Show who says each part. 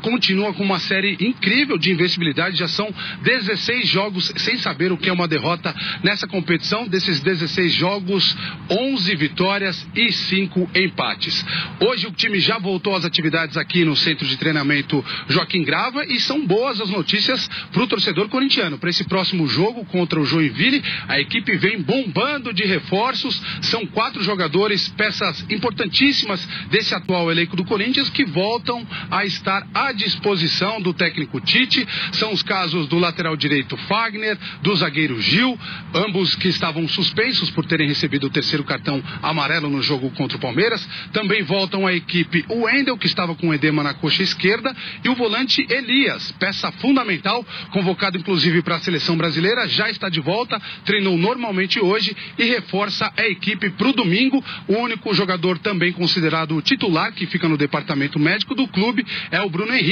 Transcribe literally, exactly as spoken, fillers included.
Speaker 1: continua com uma série incrível de invencibilidade. Já são dezesseis jogos sem saber o que é uma derrota nessa competição. Desses dezesseis jogos, onze vitórias e cinco empates. Hoje o time já voltou às atividades aqui no centro de treinamento Joaquim Grava e são boas as notícias para o torcedor corintiano. Para esse próximo jogo contra o Joinville, a equipe vem bombando de reforços. São quatro jogadores, peças importantíssimas desse atual elenco do Corinthians, que voltam a estar à disposição do técnico Tite. São os casos do lateral direito Fagner, do zagueiro Gil, ambos que estavam suspensos por terem recebido o terceiro cartão amarelo no jogo contra o Palmeiras. Também voltam à equipe o Wendel, que estava com edema na coxa esquerda, e o volante Elias, peça fundamental, convocado inclusive para a seleção brasileira, já está de volta, treinou normalmente hoje e reforça a equipe para o domingo. O único jogador também considerado titular que fica no departamento médico do clube é o Bruno Henrique.